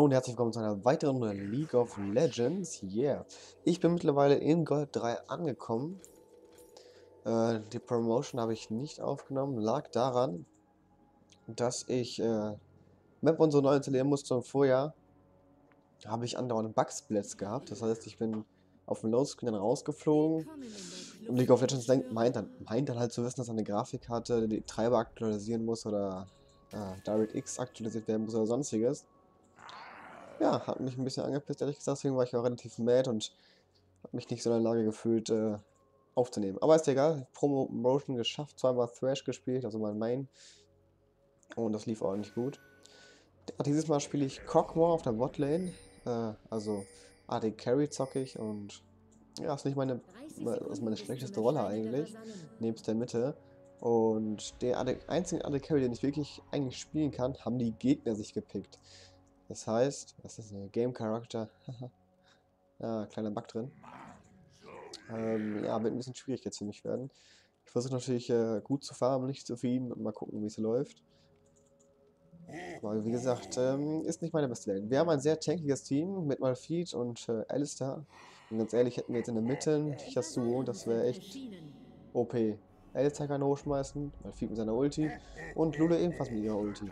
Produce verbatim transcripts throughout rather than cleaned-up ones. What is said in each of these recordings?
Hallo und herzlich willkommen zu einer weiteren Runde League of Legends. Yeah. Ich bin mittlerweile in Gold drei angekommen. Äh, die Promotion habe ich nicht aufgenommen. Lag daran, dass ich äh, Map und so neu installieren musste und vorher habe ich andauernd Bugsplits gehabt. Das heißt, ich bin auf dem Loadscreen dann rausgeflogen. Und League of Legends denkt, meint, dann, meint dann halt zu wissen, dass eine Grafikkarte die Treiber aktualisieren muss oder äh, DirectX aktualisiert werden muss oder sonstiges. Ja, hat mich ein bisschen angepisst, ehrlich gesagt, deswegen war ich auch relativ mad und habe mich nicht so in der Lage gefühlt, äh, aufzunehmen. Aber ist egal, Promotion geschafft, zweimal Thrash gespielt, also mein Main. Und das lief auch nicht gut. Ja, dieses Mal spiele ich Cockmore auf der Botlane, äh, also A D Carry zocke ich und ja, ist nicht meine, ist meine schlechteste Rolle eigentlich, nebst der Mitte. Und der A D, einzige A D Carry, den ich wirklich eigentlich spielen kann, haben die Gegner sich gepickt. Das heißt, was ist das, ein Game Character? Ja, kleiner Bug drin. Ähm, ja, wird ein bisschen schwierig jetzt für mich werden. Ich versuche natürlich äh, gut zu farmen, nicht zu viel und mal gucken, wie es läuft. Aber wie gesagt, ähm, ist nicht meine beste Lane. Wir haben ein sehr tankiges Team mit Malphite und äh, Alistar. Und ganz ehrlich, hätten wir jetzt in der Mitte Yasuo, das wäre echt O P. Alistar kann hochschmeißen, Malphite mit seiner Ulti und Lulu ebenfalls mit ihrer Ulti.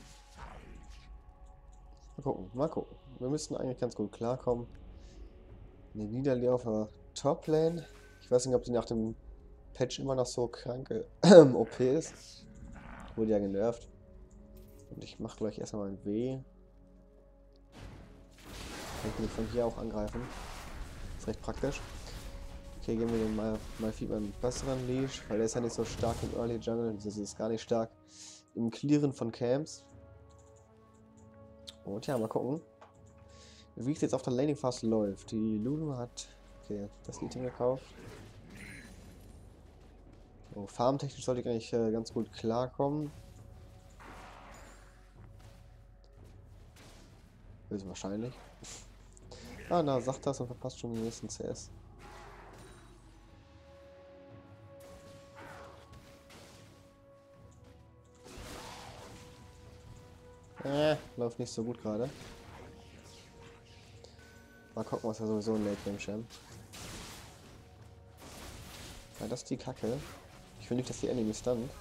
Mal gucken, mal gucken. Wir müssten eigentlich ganz gut klarkommen. Eine Niederlage auf der Top-Lane. Ich weiß nicht, ob die nach dem Patch immer noch so kranke O P ist. Wurde ja genervt. Und ich mache gleich erstmal ein W. Kann ich mich von hier auch angreifen. Ist recht praktisch. Okay, geben wir den mal, mal viel beim besseren Leash, weil der ist ja nicht so stark im Early Jungle. Das ist gar nicht stark im Clearen von Camps. Und ja, mal gucken, wie es jetzt auf der Laning Phase läuft. Die Lulu hat, okay, das Item gekauft. So, farmtechnisch sollte ich eigentlich äh, ganz gut klarkommen. Ist wahrscheinlich. Ah, na, sagt das und verpasst schon den nächsten C S. Äh, läuft nicht so gut gerade. Mal gucken, was er sowieso in Late Game schämt. Ja, das ist die Kacke. Ich will nicht, dass die Enemy stunt.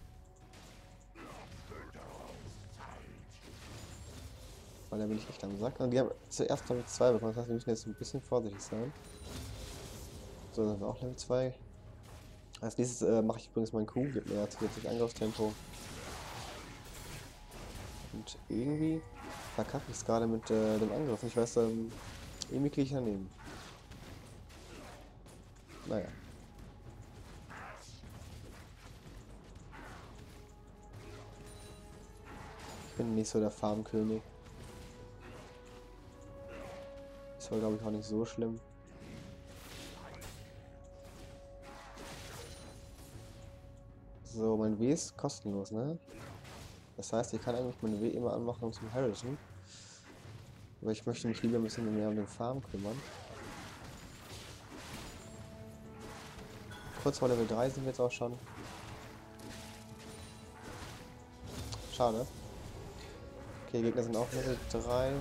Weil da bin ich echt am Sack. Und die haben zuerst Level zwei bekommen. Das heißt, wir müssen jetzt ein bisschen vorsichtig sein. So, dann sind wir auch Level zwei. Als nächstes äh, mache ich übrigens meinen Q, gibt mir zusätzlich Angriffstempo. Und irgendwie verkacke ich es gerade mit äh, dem Angriff. Ich weiß, ähm, irgendwie kriege ich daneben. Naja. Ich bin nicht so der Farmkönig. Ist aber, glaube ich, auch nicht so schlimm. So, mein W ist kostenlos, ne? Das heißt, ich kann eigentlich meine W immer anmachen, um zum Harrison. Aber ich möchte mich lieber ein bisschen mehr um den Farm kümmern. Kurz vor Level drei sind wir jetzt auch schon. Schade. Okay, Gegner sind auch Level drei.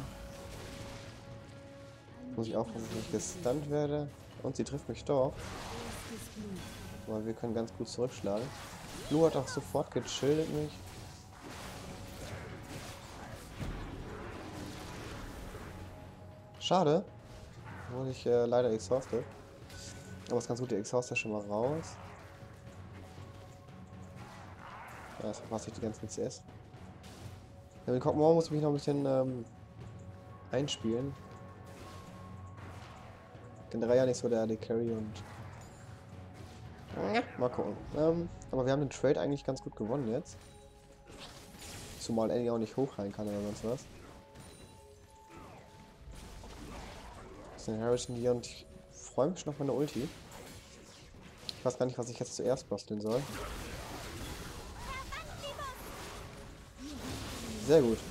Muss ich aufpassen, dass ich gestunt werde. Und sie trifft mich doch. Aber wir können ganz gut zurückschlagen. Blue hat auch sofort gechillt mich. Schade. Wurde ich äh, leider exhausted. Aber es ist ganz gut, die Exhauster schon mal raus. Ja, jetzt verpasse ich die ganzen C S. Ja, mit Cockmore muss ich mich noch ein bisschen ähm, einspielen. Generell ja nicht so der A D Carry und... Ja, mal gucken. Ähm, aber wir haben den Trade eigentlich ganz gut gewonnen jetzt. Zumal Annie auch nicht hoch rein kann oder sonst was. Das ist ein Harrison hier und ich freue mich schon auf meine Ulti. Ich weiß gar nicht, was ich jetzt zuerst basteln soll. Sehr gut.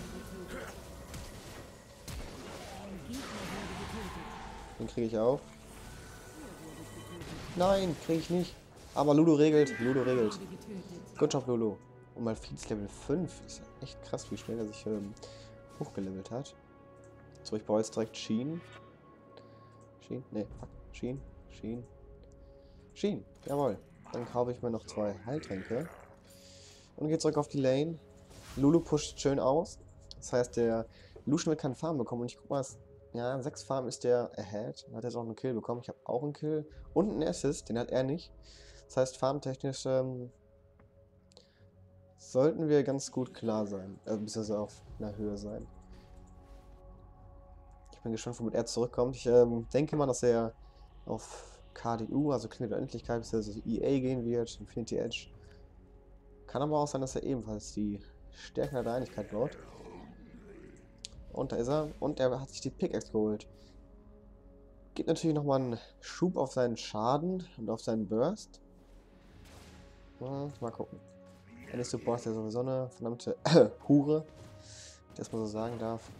Den kriege ich auf. Nein, kriege ich nicht. Aber Lulu regelt. Lulu regelt. Good job, Lulu. Und mein Feeds Level fünf. Ist ja echt krass, wie schnell er sich ähm, hochgelevelt hat. So, ich brauche jetzt direkt Sheen. Sheen? Ne, fuck. Sheen. Sheen. Sheen. Jawohl. Dann kaufe ich mir noch zwei Heiltränke. Und gehe zurück auf die Lane. Lulu pusht schön aus. Das heißt, der Lucian wird keinen Farm bekommen. Und ich guck mal, ja, sechs Farm ist der ahead. Dann hat er jetzt auch einen Kill bekommen. Ich habe auch einen Kill. Und einen Assist. Den hat er nicht. Das heißt, farmtechnisch ähm, sollten wir ganz gut klar sein. Äh, beziehungsweise auf einer Höhe sein. Ich bin gespannt, womit er zurückkommt. Ich ähm, denke mal, dass er auf K D U, also Klinge der Unendlichkeit, bzw. E A gehen wird, Infinity Edge. Kann aber auch sein, dass er ebenfalls die Stärke der Einigkeit baut. Und da ist er. Und er hat sich die Pickaxe geholt. Gibt natürlich nochmal einen Schub auf seinen Schaden und auf seinen Burst. Hm, mal gucken. Any Support ist ja sowieso eine verdammte Hure, wenn ich das mal so sagen darf.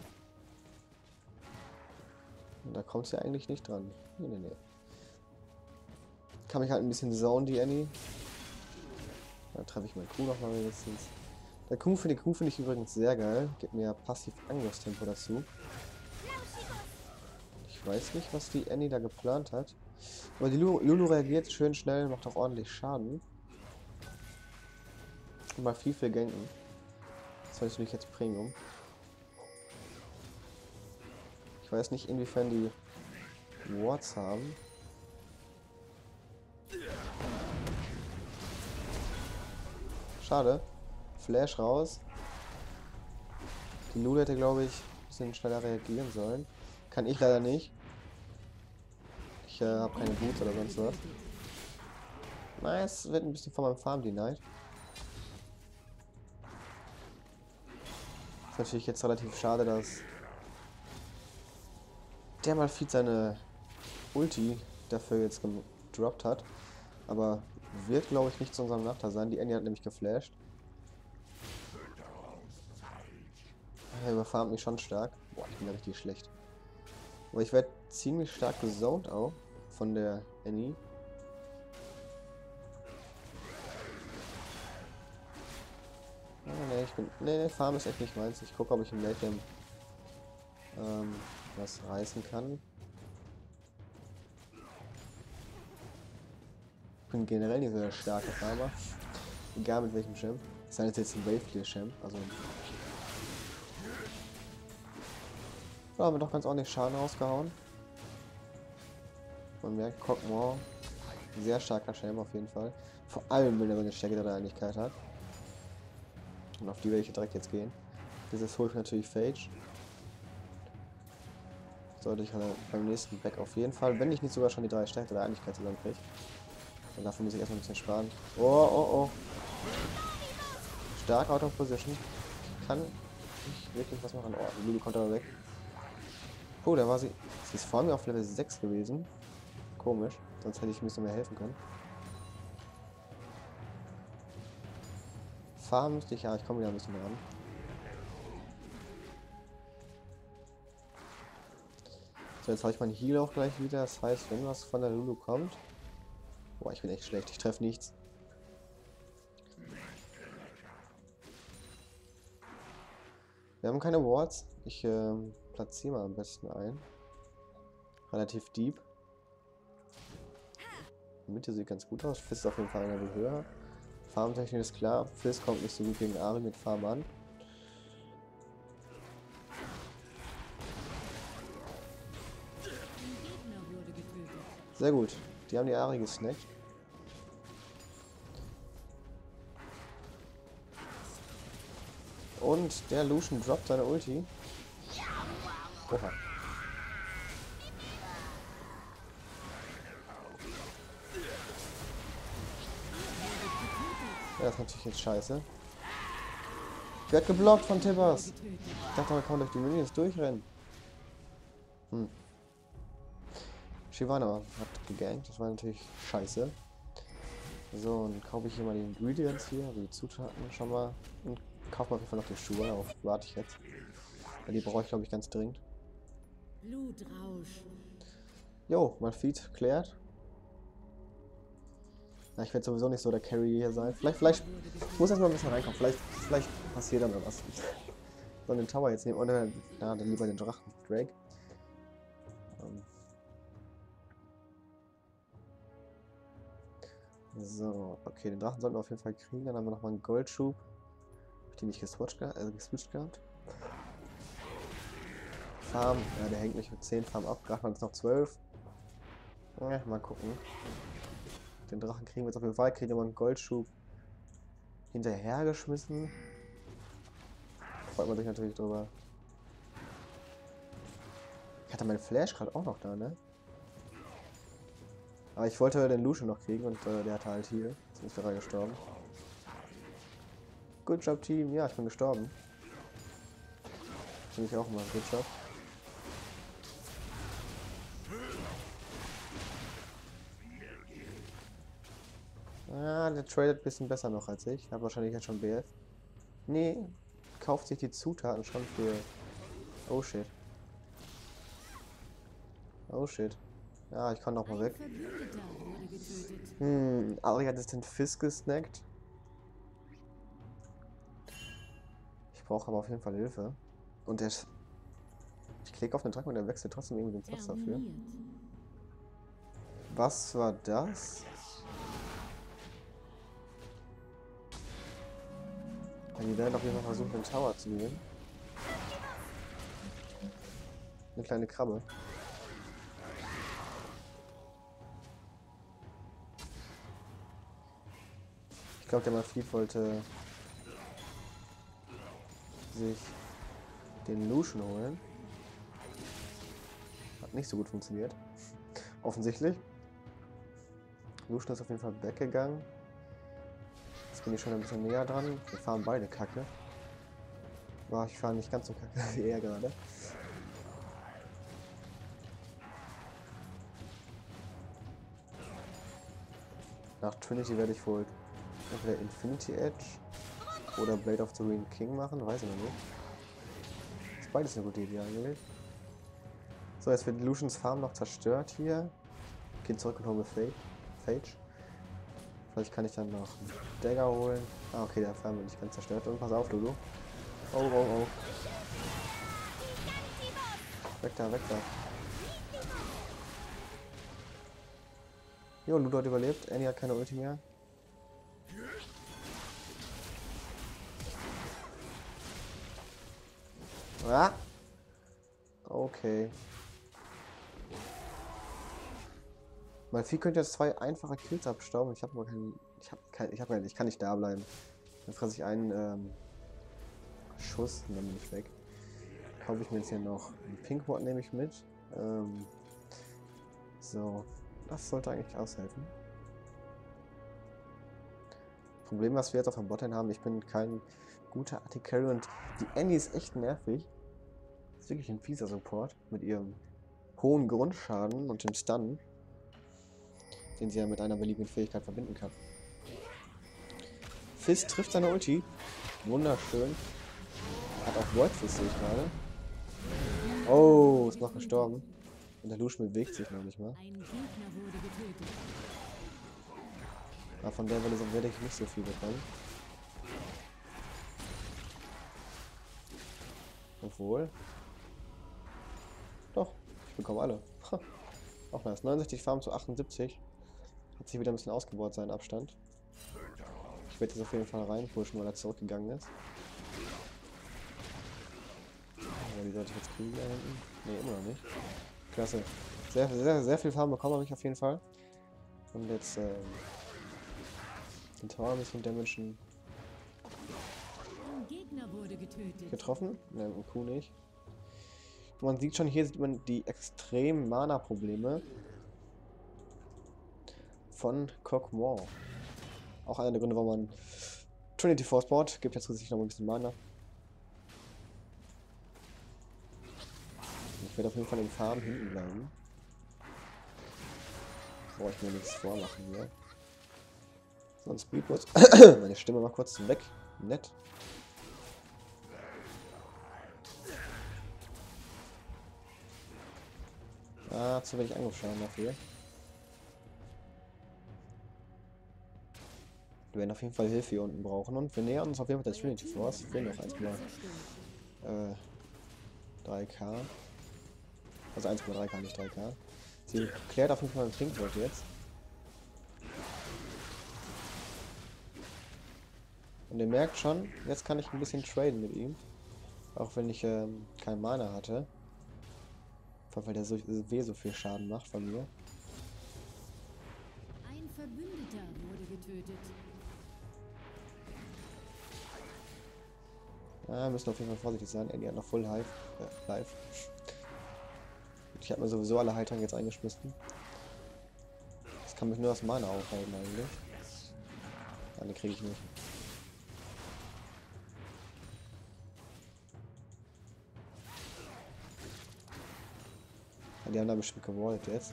Und da kommt sie eigentlich nicht dran. Nee, nee, nee. Kann mich halt ein bisschen zone, die Annie. Da treffe ich meinen Kuh nochmal wenigstens. Der Kuh finde ich, find ich übrigens sehr geil. Gibt mir passiv Angriffstempo dazu. Ich weiß nicht, was die Annie da geplant hat. Aber die Lulu, Lulu reagiert schön schnell, macht auch ordentlich Schaden. Und mal viel, viel ganken. Das heißt natürlich jetzt Premium. Ich weiß nicht, inwiefern die Wards haben. Schade. Flash raus. Die Lulu hätte, glaube ich, ein bisschen schneller reagieren sollen. Kann ich leider nicht. Ich äh, habe keine Boots oder sonst was. Nice, wird ein bisschen von meinem Farm denied. Ist natürlich jetzt relativ schade, dass der Malphite seine Ulti dafür jetzt gedroppt hat. Aber wird, glaube ich, nicht zu unserem Nachteil sein. Die Annie hat nämlich geflasht. Er überfarmt mich schon stark. Boah, ich bin ja richtig schlecht. Aber ich werde ziemlich stark gesoned auch von der Annie. Ah, nee, ich bin. Nee, nee, Farm ist echt nicht meins. Ich gucke, ob ich im Late Game ähm, was reißen kann. Ich bin generell nicht so der starke Farmer. Egal mit welchem Champ. Das ist jetzt ein Wave Clear Champ. Also. Da haben wir doch ganz ordentlich Schaden rausgehauen. Man merkt, Cockmore, sehr starker Champ auf jeden Fall. Vor allem, wenn er eine Stärke der Einigkeit hat. Und auf die werde ich direkt jetzt gehen. Dieses holt natürlich Phage. Sollte ich halt beim nächsten Back auf jeden Fall, wenn ich nicht sogar schon die drei Stärke der Einigkeit zusammenkriege. Und dafür muss ich erstmal ein bisschen sparen. Oh, oh, oh. Stark out of position. Kann nicht wirklich was machen. Oh, die Lulu kommt aber weg. Oh, da war sie. Sie ist vor mir auf Level sechs gewesen. Komisch. Sonst hätte ich ein bisschen mehr helfen können. Farm müsste ich, ja, ich komme wieder ein bisschen ran. So, jetzt habe ich meinen Heal auch gleich wieder. Das heißt, wenn was von der Lulu kommt. Boah, ich bin echt schlecht. Ich treffe nichts. Wir haben keine Wards. Ich ähm, platziere mal am besten ein. Relativ deep. Die Mitte sieht ganz gut aus. Fizz ist auf jeden Fall ein Level höher. Farmtechnik ist klar. Fizz kommt nicht so gut gegen Ari mit Farm an. Sehr gut. Die haben die Ari gesnackt. Und der Lucian droppt seine Ulti. Oha. Ja, das ist natürlich jetzt scheiße. Ich werde geblockt von Tibbers. Ich dachte, man kann durch die Minions durchrennen. Hm. Shyvana hat gegankt, das war natürlich scheiße. So, dann kaufe ich hier mal die Ingredients hier, also die Zutaten schon mal. Und kaufe mal auf jeden Fall noch die Schuhe, darauf warte ich jetzt. Weil die brauche ich, glaube ich, ganz dringend. Blutrausch. Jo, Malphite klärt. Na, ich werde sowieso nicht so der Carry hier sein. Vielleicht, vielleicht, ich muss erstmal ein bisschen reinkommen. Vielleicht, vielleicht passiert dann was. Sollen den Tower jetzt nehmen oder na, dann lieber den Drachen. Drake. Ähm. So, okay, den Drachen sollten wir auf jeden Fall kriegen. Dann haben wir nochmal einen Goldschub. Hab ich den nicht geswitcht, also geswitcht gehabt? Farm, ja, der hängt mich mit zehn Farm ab. Gerade mal noch zwölf. Ja, mal gucken. Den Drachen kriegen wir jetzt auf jeden Fall. Kriegen wir einen Goldschub hinterhergeschmissen. Freut man sich natürlich drüber. Ich hatte meinen Flash gerade auch noch da, ne? Aber ich wollte den Lucian noch kriegen und äh, der hatte halt hier. Jetzt ist er gestorben. Good job, Team. Ja, ich bin gestorben. Finde ich auch immer. Good job. Ah, der tradet ein bisschen besser noch als ich. Hat wahrscheinlich jetzt schon B F. Nee, kauft sich die Zutaten schon für... Oh shit. Oh shit. Ja, ich kann noch mal weg. Hm, Ari hat jetzt den Fisk gesnackt. Ich brauche aber auf jeden Fall Hilfe. Und der... Ich klicke auf den Track und der wechselt trotzdem irgendwie den Platz dafür. Was war das? Ja, die werden auf jeden Fall versuchen, den Tower zu nehmen. Eine kleine Krabbe. Ich glaube, der Mafid wollte sich den Lucian holen. Hat nicht so gut funktioniert. Offensichtlich. Lucian ist auf jeden Fall weggegangen. Jetzt bin ich schon ein bisschen näher dran. Wir fahren beide kacke. Boah, ich fahre nicht ganz so kacke wie er gerade. Nach Trinity werde ich wohl entweder Infinity Edge oder Blade of the Green King machen, weiß ich noch nicht. Ist beides eine gute Idee eigentlich. So, jetzt wird Lucians Farm noch zerstört hier. Gehen zurück und holen wir Phage. Vielleicht kann ich dann noch einen Dagger holen. Ah, okay, der Farm wird nicht ganz zerstört. Und pass auf, Lulu. Oh, oh, oh. Weg da, weg da. Jo, Ludo hat überlebt. Annie hat keine Ulti mehr. Ah! Okay. Mein Vieh könnte jetzt zwei einfache Kills abstauben. Ich habe aber keinen. Ich habe kein, ich habe kein, ich kann nicht da bleiben. Dann fresse ich einen ähm, Schuss und dann bin ich weg. Kaufe ich mir jetzt hier noch einen Pinkward, nehme ich mit. Ähm, so, das sollte eigentlich aushelfen. Problem, was wir jetzt auf dem Botlane haben, ich bin kein guter A D Carry und die Annie ist echt nervig. Ist wirklich ein fieser Support mit ihrem hohen Grundschaden und dem Stun, den sie ja mit einer beliebigen Fähigkeit verbinden kann. Fizz trifft seine Ulti. Wunderschön. Hat auch Void Fizz, sehe ich gerade. Oh, ist noch gestorben. Und der Lucian bewegt sich noch nicht mal. Aber von der Welle werde ich nicht so viel bekommen. Obwohl. Doch, ich bekomme alle. Auch nice. neunundsechzig Farm zu achtundsiebzig. Hat sich wieder ein bisschen ausgebaut, seinen Abstand. Ich werde jetzt auf jeden Fall reinpushen, weil er zurückgegangen ist. Aber die sollte ich jetzt kriegen da hinten. Ne, immer noch nicht. Klasse. Sehr, sehr, sehr viel Farm bekommen habe ich auf jeden Fall. Und jetzt ähm, den Tower ein bisschen damagen. Getroffen? Ne, im Q nicht. Man sieht schon, hier sieht man die extremen Mana-Probleme von Kog'Maw. Auch einer der Gründe, warum man Trinity Force baut. Gibt jetzt zusätzlich noch ein bisschen Mana. Ich werde auf jeden Fall im Farm hinten bleiben. Brauche ich mir nichts vormachen hier. Sonst Speedboost. Meine Stimme mal kurz weg. Nett. Ah, zu wenig Angriffsschaden dafür. Wir werden auf jeden Fall Hilfe hier unten brauchen und wir nähern uns auf jeden Fall der Trinity Force. Wir fehlen noch eins mal. äh, drei K. Also eins Komma drei K, nicht drei K. Sie klärt auf jeden Fall ein Pinkwort jetzt. Und ihr merkt schon, jetzt kann ich ein bisschen traden mit ihm. Auch wenn ich ähm, kein Mana hatte. Vor allem, weil der so, weh so viel Schaden macht von mir. Ein Verbündeter wurde getötet. Ja, wir müssen auf jeden Fall vorsichtig sein. Andy hat noch Full Life. Äh, live. Ich habe mir sowieso alle Heiltrank jetzt eingeschmissen. Das kann mich nur das Mana aufhalten eigentlich. Ja, den kriege ich nicht. Ja, die haben da bestimmt gewollt jetzt.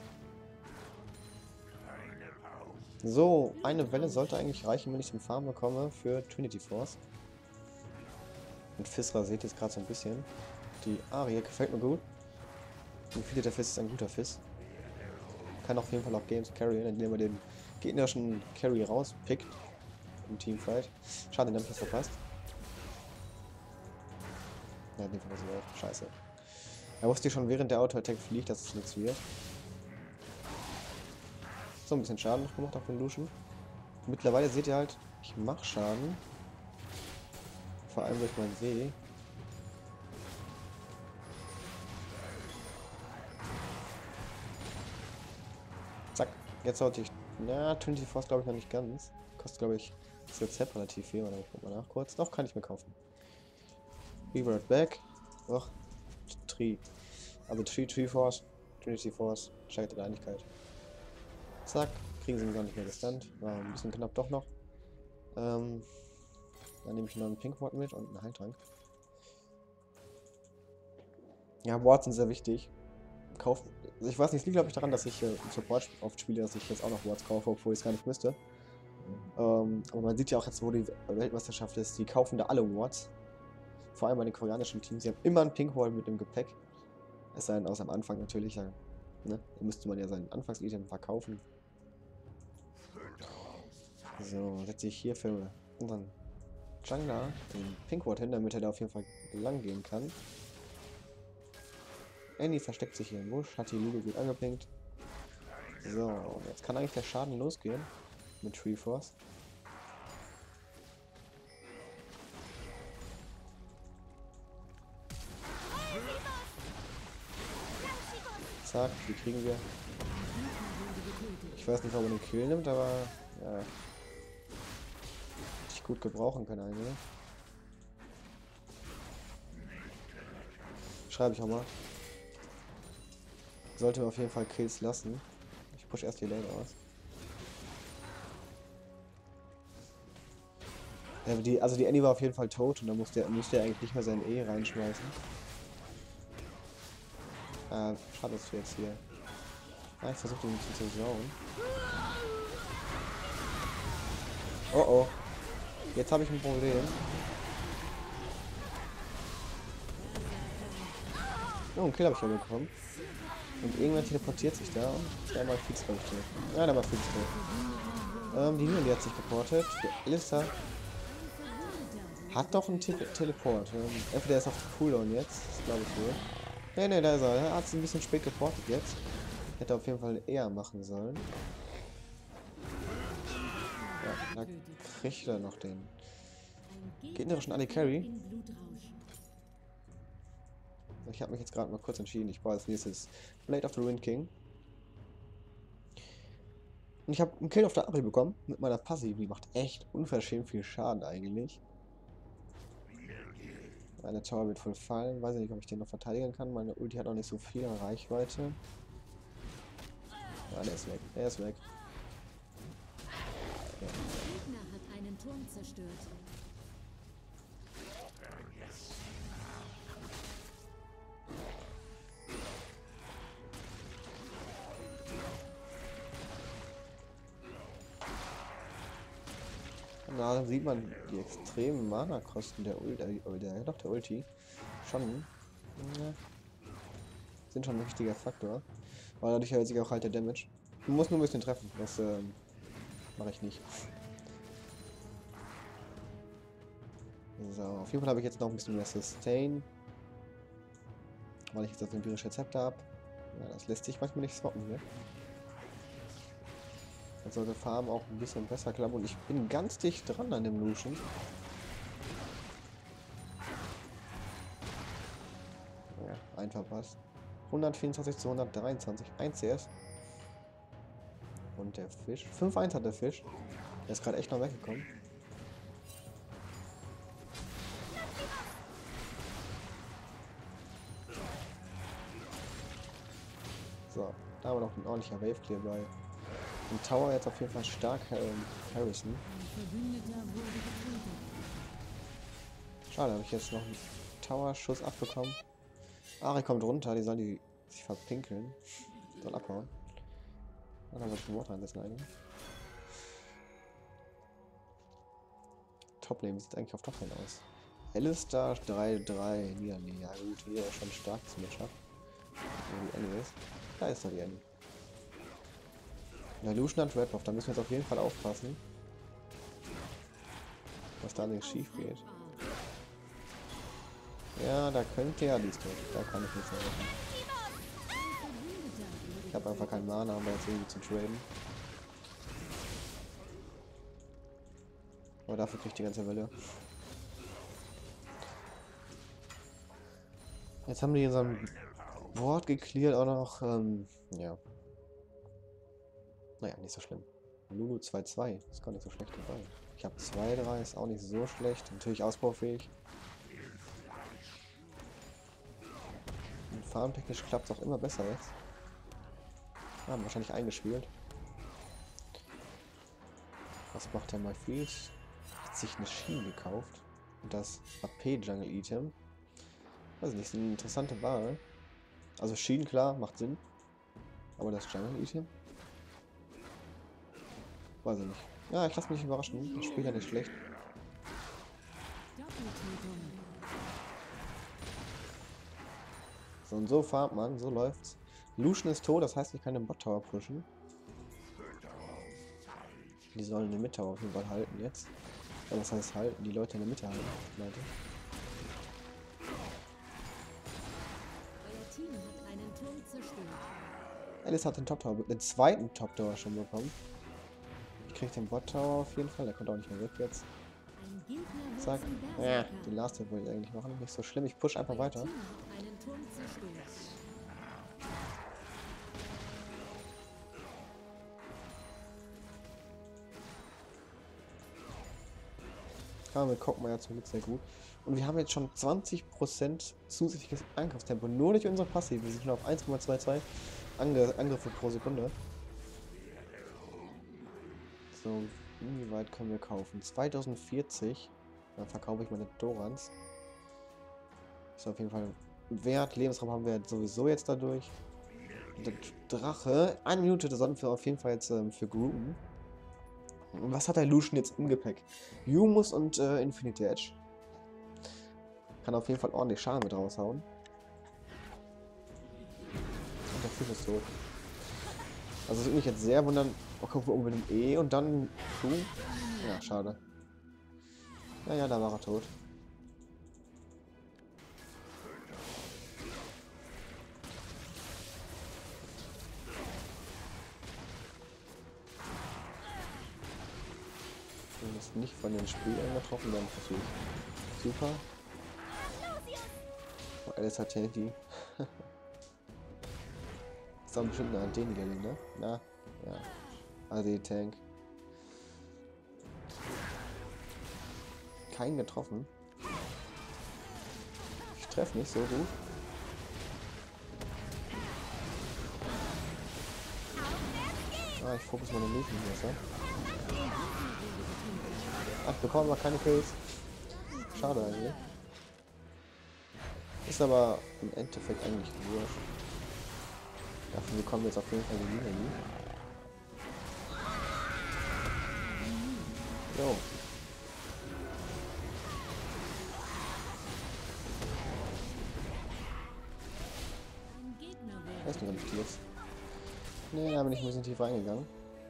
So, eine Welle sollte eigentlich reichen, wenn ich den Farm bekomme für Trinity Force. Und Fissra seht ihr jetzt gerade so ein bisschen. Die Arie gefällt mir gut. Infiltrator Fizz ist ein guter Fizz. Kann auf jeden Fall auch Games carryen, indem er den gegnerischen Carry rauspickt im Teamfight. Schade, den hab ich jetzt verpasst. Ja, den verpasse ich auch. Scheiße. Er wusste schon während der Auto-Attack fliegt, dass es nichts wird. So, ein bisschen Schaden noch gemacht auf den Lucian. Mittlerweile seht ihr halt, ich mache Schaden. Vor allem durch meinen See. Zack. Jetzt sollte ich. Na, Trinity Force glaube ich noch nicht ganz. Kostet glaube ich das Rezept relativ viel. Oder ich guck mal nach kurz. Doch, kann ich mir kaufen. Be right back. Doch. Tree. Also Tree, Tree Force, Trinity Force, steigert die Einigkeit. Zack. Kriegen sie mich gar nicht mehr gestunt. War ein bisschen knapp doch noch. Ähm, dann nehme ich noch einen Pinkwort mit und einen Heiltrank. Ja, Wards sind sehr wichtig. Kaufen. Also ich weiß nicht, es liegt glaube ich daran, dass ich äh, im Support oft spiele, dass ich jetzt auch noch Wards kaufe, obwohl ich es gar nicht müsste. Ähm, aber man sieht ja auch jetzt, wo die Weltmeisterschaft ist, die kaufen da alle Wards. Vor allem bei den koreanischen Teams, die haben immer einen Pinkwort mit dem Gepäck. Es sei denn, aus am Anfang natürlich, ja, ne? Da müsste man ja seinen Anfangsitem verkaufen. So, setze ich hier für unseren Jungler den Pinkwort hin, damit er da auf jeden Fall lang gehen kann. Annie versteckt sich hier im Busch, hat die Lulu gut angepinkt. So, jetzt kann eigentlich der Schaden losgehen mit Tree Force. Zack, die kriegen wir. Ich weiß nicht, ob er den Kill nimmt, aber ja. Ich gut gebrauchen kann eigentlich. Schreibe ich auch mal. Sollte mir auf jeden Fall Kills lassen. Ich push erst die Lane aus. Ja, die, also die Annie war auf jeden Fall tot und da musste er, musste er eigentlich nicht mehr sein E reinschmeißen. Ah, schade, dass du jetzt hier. Ah, ich versuche ihn zu zersauen. Oh oh. Jetzt habe ich ein Problem. Oh, einen Kill habe ich ja bekommen. Und irgendwann teleportiert sich da und der mal Feeds glaube ich tot. Ja, der war Feeds tot. Ähm, die Nina, die hat sich geportet. Die Alissa hat doch einen Te Teleport. Ähm, entweder ist auf Cooldown jetzt. Das glaube ich wohl. Ne, ne, da ist er. Er hat es ein bisschen spät geportet jetzt. Hätte auf jeden Fall eher machen sollen. Ja, da kriegt er noch den gegnerischen A D Carry. Ich habe mich jetzt gerade mal kurz entschieden. Ich brauche als nächstes Blade of the Wind King. Und ich habe einen Kill auf der Ari bekommen mit meiner Passive. Die macht echt unverschämt viel Schaden eigentlich. Meine Tower wird voll fallen. Weiß ich nicht, ob ich den noch verteidigen kann. Meine Ulti hat auch nicht so viel Reichweite. Ja, der ist weg. Der ist weg. Der Gegner hat einen Turm zerstört. Na, dann sieht man die extremen Mana-Kosten der Ulti, äh, der, doch der Ulti. Schon. Ja, sind schon ein wichtiger Faktor. Aber dadurch erhöht sich auch halt der Damage. Du musst nur ein bisschen treffen. Das ähm, mache ich nicht. So, auf jeden Fall habe ich jetzt noch ein bisschen mehr Sustain. Weil ich jetzt das empirische Rezept habe. Ja, das lässt sich manchmal nicht swappen hier. Dann sollte Farm auch ein bisschen besser klappen. Und ich bin ganz dicht dran an dem Lucian. Ja, ein verpasst. hundertvierundzwanzig zu hundertdreiundzwanzig. ein C S. Und der Fisch. fünf eins hat der Fisch. Der ist gerade echt noch weggekommen. So, da haben wir noch ein ordentlicher Wave Clear bei. Im Tower jetzt auf jeden Fall stark ähm, Harrison. Schade, habe ich jetzt noch einen Tower-Schuss abbekommen. Ari kommt runter, die sollen die sich verpinkeln. Soll abhauen. Dann haben wir schon Water einsetzen eigentlich. Top-Lane, wie sieht eigentlich auf Top-Lane aus? Alistar drei drei. Niederlegen. Ja gut, hier ist schon stark das Matchup. Wo die Annie ist. Da ist doch die Annie. Ja, Lucian hat Rap-Off, da müssen wir jetzt auf jeden Fall aufpassen. Was da nichts schief geht. Ja, da könnte ja dies tun. Da kann ich nichts mehr machen. Ich habe einfach keinen Mana, um da jetzt irgendwie zu traden. Aber dafür kriege ich die ganze Welle. Jetzt haben die in so einem Board gecleart auch noch, ähm, ja. Naja, nicht so schlimm. Lulu zwei zwei, ist gar nicht so schlecht dabei. Ich habe zwei drei, ist auch nicht so schlecht. Natürlich ausbaufähig. Und farmtechnisch klappt es auch immer besser jetzt. Haben wahrscheinlich eingespielt. Was macht der Malfees? Hat sich eine Schiene gekauft. Und das A P-Jungle-Item. Weiß nicht, ist eine interessante Wahl. Also Schienen, klar, macht Sinn. Aber das Jungle-Item? Weiß ich nicht. Ja, ich lasse mich überraschen. Das Spiel ja nicht schlecht. So und so farmt man, so läuft's. Lucian ist tot, das heißt, ich kann den Bot-Tower pushen. Die sollen den Mid-Tower auf jeden Fall halten jetzt. Ja, das heißt halten, die Leute in der Mitte halten, Leute. Euer Team hat einen Turm zerstört. Alice hat den Top-Tower, den zweiten Top-Tower schon bekommen. Ich krieg den Bot-Tower auf jeden Fall, der kommt auch nicht mehr weg jetzt. Ein Gegner wird Zack. zum Ja, Berserker. den Last Hit wollte ich eigentlich machen. Nicht so schlimm, ich push einfach Euer weiter. Team hat einen Turm zerstört. Ja, mit Cockmeier zum Glück sehr gut. Und wir haben jetzt schon zwanzig Prozent zusätzliches Angriffstempo. Nur durch unsere Passive. Wir sind schon auf eins Komma zweiundzwanzig Angr Angriffe pro Sekunde. So, inwieweit können wir kaufen? zweitausendvierzig. Dann verkaufe ich meine Dorans. Ist auf jeden Fall wert. Lebensraum haben wir sowieso jetzt dadurch. Und der Drache. Eine Minute, das sollten wir auf jeden Fall jetzt ähm, für groupen. Und was hat der Lucian jetzt im Gepäck? Humus und äh, Infinity Edge. Kann auf jeden Fall ordentlich Schaden mit raushauen. Und der Fisch ist tot. Also es würde mich jetzt sehr wundern, oh, guck mal, um mit dem E und dann Q. Ja, schade. Ja, ja, da war er tot. Und ist nicht von den Spielern getroffen, dann natürlich super. Oh, Alice hat Tanky. Ist doch bestimmt eine Antennengelling, ne? Na, ja. Also die Tank. Keinen getroffen. Ich treffe nicht so gut. Ah, ich fokus meine Lucian besser. Ach, bekommen wir keine Kills. Schade eigentlich. Ist aber im Endeffekt eigentlich wurscht. Dafür bekommen wir jetzt auf jeden Fall die Linie. Jo. Ein Gegner Weiß wurde nicht, ob ich die jetzt. Nee, da bin ich ein bisschen tief reingegangen.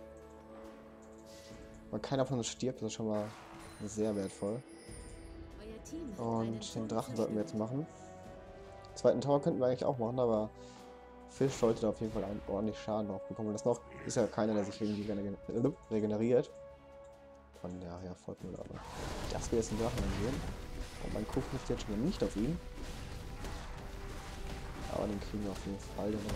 Weil keiner von uns stirbt, das ist schon mal sehr wertvoll. Euer Team hat einen Und den Turm Drachen sollten wir jetzt zerstört. machen. zweiten Tower könnten wir eigentlich auch machen, aber Fisch sollte da auf jeden Fall einen ordentlich Schaden drauf bekommen. Und das noch ist ja keiner, der sich irgendwie regen- regeneriert. Von daher folgt mir aber. Das wir jetzt im Drachen angehen. Und man guckt nicht jetzt schon mal nicht auf ihn. Aber den kriegen wir auf jeden Fall. Den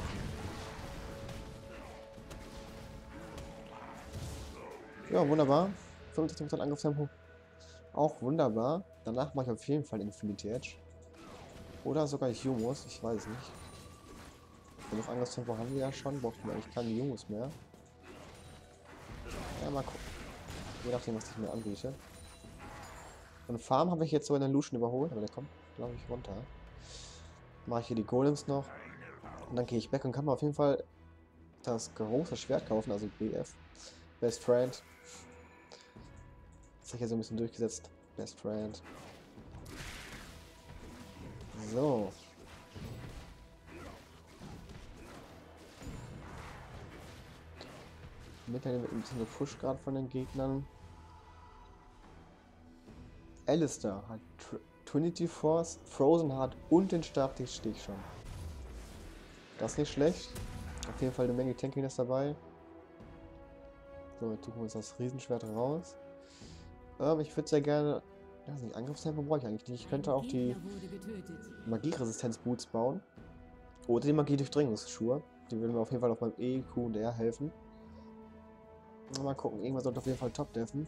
ja, wunderbar. fünfzig Prozent Angriffstempo. Auch wunderbar. Danach mache ich auf jeden Fall Infinity Edge. Oder sogar Humus, ich weiß es nicht. Genug Angriffstempo haben wir ja schon, brauchen wir eigentlich keine Humus mehr. Ja, mal gucken. Je nachdem, was ich mir anbiete. Und Farm habe ich jetzt so in der Lucian überholt, aber der kommt, glaube ich, runter. Mache ich hier die Golems noch. Und dann gehe ich weg und kann mir auf jeden Fall das große Schwert kaufen, also B F. Best Friend. Das habe ich ja so ein bisschen durchgesetzt. Best Friend. So. Mit ein bisschen gepusht gerade von den Gegnern. Alistair hat Tr Trinity Force, Frozen Heart und den Stich schon. Das ist nicht schlecht. Auf jeden Fall eine Menge Tankiness dabei. So, jetzt suchen wir uns das Riesenschwert raus. Ähm, ich würde sehr gerne. Ja, nicht Angriffstempo brauche ich eigentlich nicht. Ich könnte auch die Magieresistenz-Boots bauen. Oder die Magie-Durchdringungsschuhe. Die würden mir auf jeden Fall auf meinem E, Q und R helfen. Mal gucken, irgendwas sollte auf jeden Fall top deffen.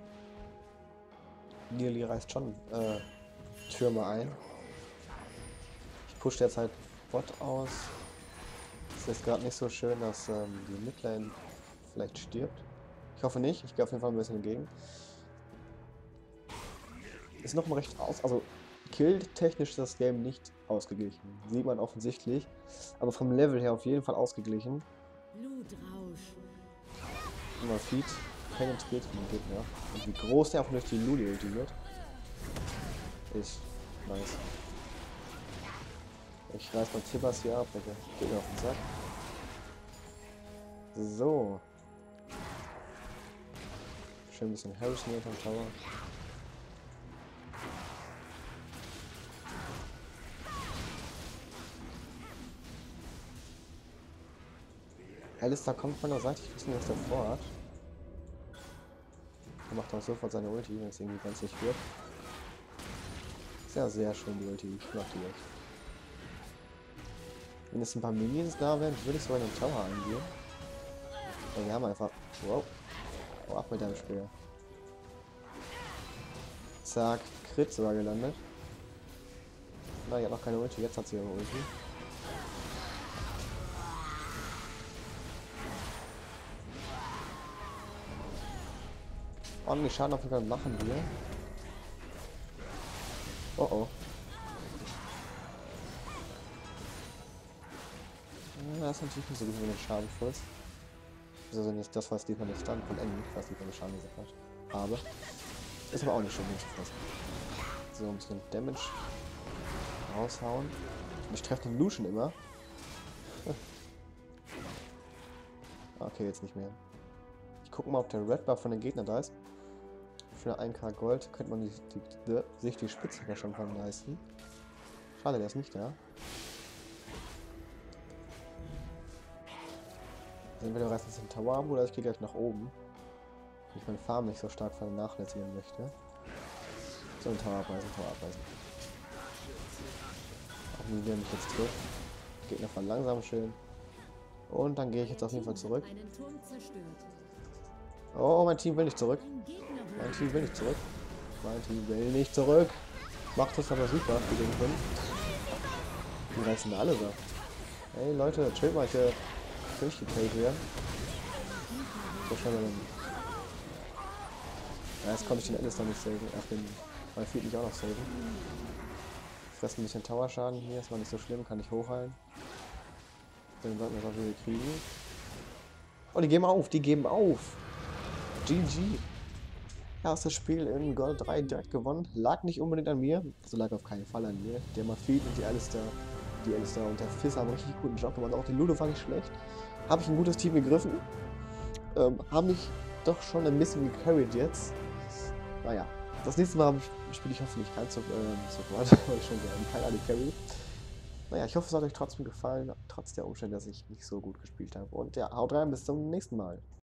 Lili reißt schon äh, Türme ein. Ich push derzeit Bot aus. Es ist gerade nicht so schön, dass ähm, die Midlane vielleicht stirbt. Ich hoffe nicht, ich gehe auf jeden Fall ein bisschen entgegen. Ist noch mal recht aus, also Kill-technisch ist das Game nicht ausgeglichen. Sieht man offensichtlich. Aber vom Level her auf jeden Fall ausgeglichen. Blutrausch. Immer Feed penetriert den Gegner. Und wie groß der auch durch die Luli ultimiert. Ist nice. Ich reiß mal Tibbers hier ab, der geht mir auf den Sack. So. Schön ein bisschen Harrison hinterm Tower. Alistair kommt von der Seite, ich weiß nicht, was der vorhat. Er macht auch sofort seine Ulti, wenn es irgendwie ganz nicht wird. Sehr, sehr schön die Ulti, ich mag die echt. Wenn jetzt ein paar Minions da wären, würde ich sogar in den Tower eingehen. Aber wir haben einfach... Wow. Oh, ab mit deinem Speer. Zack, Crit sogar gelandet. Na, ich hat noch keine Ulti, jetzt hat sie ihre Ulti. Ordentlich Schaden auf jeden Fall machen wir. Oh oh. Ja, das ist natürlich nicht so gut, wenn man den Schaden frisst. Also nicht das, was diesmal nicht stand von Enemy, was die von Schaden gesagt hat. Aber ist aber auch nicht schön, den zu fressen. So, ein bisschen Damage raushauen. Ich treffe den Lucian immer. Okay, jetzt nicht mehr. Ich gucke mal, ob der Red Bar von den Gegnern da ist. Für ein K Gold könnte man die, die, die, sich die Spitze ja schon von leisten. Schade, der ist nicht da. Entweder reißt es den Tower ab oder ich gehe gleich nach oben. Wenn ich meine Farm nicht so stark vernachlässigen möchte. So, ein Tower abreißen, Tower abreißen. Auch nie, der mich jetzt trifft. Gegner verlangsamen schön. Und dann gehe ich jetzt auf jeden Fall zurück. Oh, mein Team will nicht zurück. Mein Team will nicht zurück. Mein Team will nicht zurück. Macht das aber super für den Grund. Die reißen alle da. Hey Leute, chillt mal hier. Durchgekillt werden. So schnell dann. Ja, jetzt konnte ich den Alistair nicht saven. Ach, den mein Feed mich auch noch saven. Fressen ein bisschen Tower-Schaden hier, ist mal nicht so schlimm, kann ich hochheilen. Dann sollten wir das auch wieder kriegen. Oh, die geben auf, die geben auf. G G. Erstes Spiel in Gold drei direkt gewonnen. Lag nicht unbedingt an mir. Also lag auf keinen Fall an mir. Der Mafid und die Alistair, die Alistair und der Fizz haben einen richtig guten Job gemacht. Auch die Ludo war nicht schlecht. Habe ich ein gutes Team gegriffen. Ähm, haben mich doch schon ein bisschen gecarried jetzt. Naja, das nächste Mal spiele ich hoffentlich kein so, äh, so weit, weil ich schon gerne kein A D Carry. Naja, ich hoffe, es hat euch trotzdem gefallen, trotz der Umstände, dass ich nicht so gut gespielt habe. Und ja, haut rein, bis zum nächsten Mal.